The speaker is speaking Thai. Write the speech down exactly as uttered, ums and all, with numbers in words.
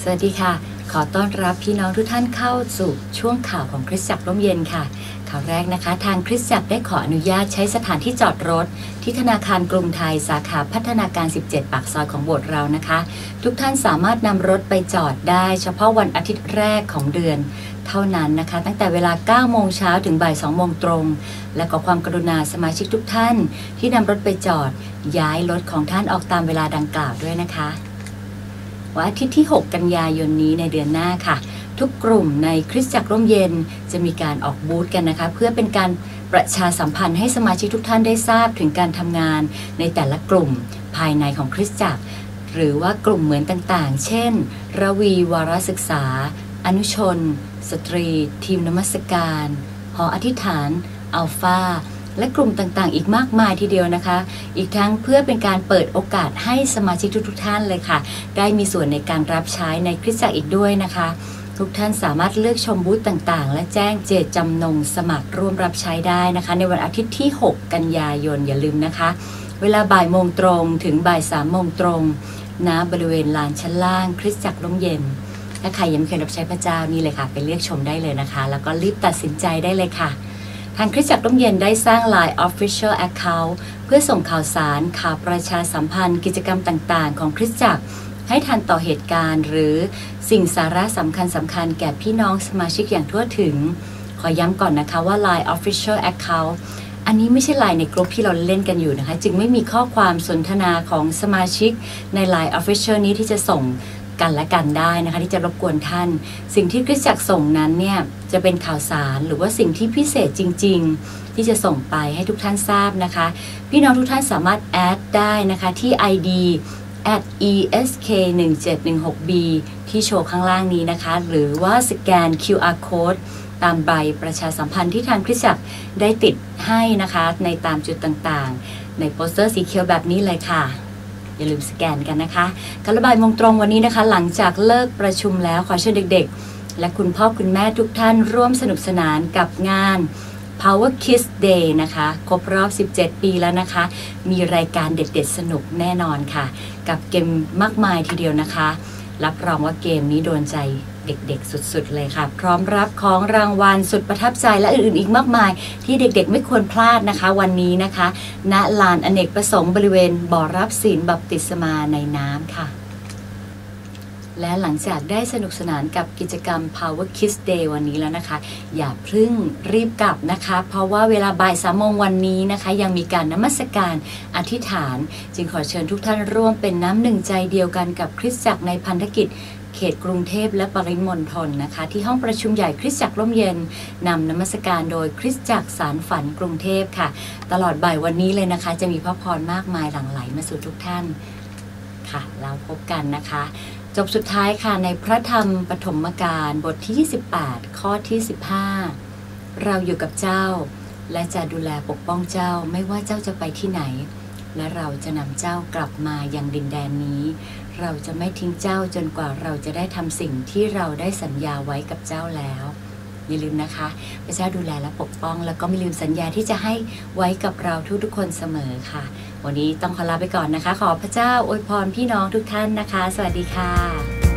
วัสดีค่ะขอต้อนรับพี่น้องทุกท่านเข้าสู่ช่วงข่าวของคริสตจักรร่มเย็นค่ะข่าวแรกนะคะทางคริสตจักรได้ขออนุญาตใช้สถานที่จอดรถที่ธนาคารกรุงไทยสาขาพัฒนาการสิบเจ็ดปากซอยของโบสถ์เรานะคะทุกท่านสามารถนำรถไปจอดได้เฉพาะวันอาทิตย์แรกของเดือนเท่านั้นนะคะตั้งแต่เวลาเก้าโมงเช้าถึงบ่ายสองโมงตรงและขอความกรุณาสมาชิกทุกท่านที่นำรถไปจอดย้ายรถของท่านออกตามเวลาดังกล่าวด้วยนะคะวันอาทิตย์ที่หกกันยายนนี้ในเดือนหน้าค่ะทุกกลุ่มในคริสตจักรร่มเย็นจะมีการออกบูธกันนะคะเพื่อเป็นการประชาสัมพันธ์ให้สมาชิกทุกท่านได้ทราบถึงการทำงานในแต่ละกลุ่มภายในของคริสตจักรหรือว่ากลุ่มเหมือนต่างๆเช่นระวีวารศึกษาอนุชนสตรีทีมนมัสการหออธิษฐานอัลฟาและกลุ่มต่างๆอีกมากมายทีเดียวนะคะอีกทั้งเพื่อเป็นการเปิดโอกาสให้สมาชิกทุกๆท่านเลยค่ะได้มีส่วนในการรับใช้ในคริสตจักรอีกด้วยนะคะทุกท่านสามารถเลือกชมบูธต่างๆและแจ้งเจตจำนงสมัครร่วมรับใช้ได้นะคะในวันอาทิตย์ที่หกกันยายนอย่าลืมนะคะเวลาบ่ายโมงตรงถึงบ่ายสามโมงตรงณบริเวณลานชั้นล่างคริสตจักรร่มเย็นถ้าใครยังไม่เคยรับใช้พระเจ้านี่เลยค่ะไปเลือกชมได้เลยนะคะแล้วก็รีบตัดสินใจได้เลยค่ะทางคริสตจักรร่มเย็นได้สร้าง ไลน์ Official Account เพื่อส่งข่าวสารข่าวประชาสัมพันธ์กิจกรรมต่างๆของคริสตจักรให้ทันต่อเหตุการณ์หรือสิ่งสาระสำคัญสำคัญแก่พี่น้องสมาชิกอย่างทั่วถึงขอย้ำก่อนนะคะว่า ไลน์ Official Account อันนี้ไม่ใช่ ไลน์ ในกลุ่มที่เราเล่นกันอยู่นะคะจึงไม่มีข้อความสนทนาของสมาชิกใน ไลน์ Official นี้ที่จะส่งกันและกันได้นะคะที่จะรบกวนท่านสิ่งที่คริสตจักรส่งนั้นเนี่ยจะเป็นข่าวสารหรือว่าสิ่งที่พิเศษจริงๆที่จะส่งไปให้ทุกท่านทราบนะคะพี่น้องทุกท่านสามารถแอดได้นะคะที่ ไอ ดี แอท อี เอส เค หนึ่งเจ็ดหนึ่งหก บี ที่โชว์ข้างล่างนี้นะคะหรือว่าสแกน คิว อาร์ Code ตามใบประชาสัมพันธ์ที่ทางคริสตจักรได้ติดให้นะคะในตามจุดต่างๆในโปสเตอร์สีเขียวแบบนี้เลยค่ะอย่าลืมสแกนกันนะคะการระบายโมงตรงวันนี้นะคะหลังจากเลิกประชุมแล้วขอเชิญเด็กๆและคุณพ่อคุณแม่ทุกท่านร่วมสนุกสนานกับงาน Power Kids Day นะคะครบรอบสิบเจ็ดปีแล้วนะคะมีรายการเด็ดๆสนุกแน่นอนค่ะกับเกมมากมายทีเดียวนะคะรับรองว่าเกมนี้โดนใจเด็กๆสุดๆเลยค่ะพร้อมรับของรางวัลสุดประทับใจและอื่นๆอีกมากมายที่เด็กๆไม่ควรพลาดนะคะวันนี้นะคะณลานอเนกประสงค์บริเวณบ่อรับศีลบัพติศมาในน้ำค่ะและหลังจากได้สนุกสนานกับกิจกรรม Power Kids Day วันนี้แล้วนะคะอย่าเพิ่งรีบกลับนะคะเพราะว่าเวลาบ่ายสามโมงวันนี้นะคะยังมีการนมัสการอธิษฐานจึงขอเชิญทุกท่านร่วมเป็นน้ำหนึ่งใจเดียวกันกับคริสตจักรในพันธกิจเขตกรุงเทพและปริมณฑลนะคะที่ห้องประชุมใหญ่คริสตจักรร่มเย็นนำนมัสการโดยคริสตจักรสารฝันกรุงเทพค่ะตลอดบ่ายวันนี้เลยนะคะจะมีพระพรมากมายหลั่งไหลมาสู่ทุกท่านค่ะเราพบกันนะคะจบสุดท้ายค่ะในพระธรรมปฐมกาลบทที่ยี่สิบแปดข้อที่สิบห้าเราอยู่กับเจ้าและจะดูแลปกป้องเจ้าไม่ว่าเจ้าจะไปที่ไหนและเราจะนำเจ้ากลับมายังดินแดนนี้เราจะไม่ทิ้งเจ้าจนกว่าเราจะได้ทำสิ่งที่เราได้สัญญาไว้กับเจ้าแล้วอย่าลืมนะคะพระเจ้าดูแลและปกป้องแล้วก็ไม่ลืมสัญญาที่จะให้ไว้กับเราทุกๆคนเสมอค่ะวันนี้ต้องขอลาไปก่อนนะคะขอพระเจ้าอวยพรพี่น้องทุกท่านนะคะสวัสดีค่ะ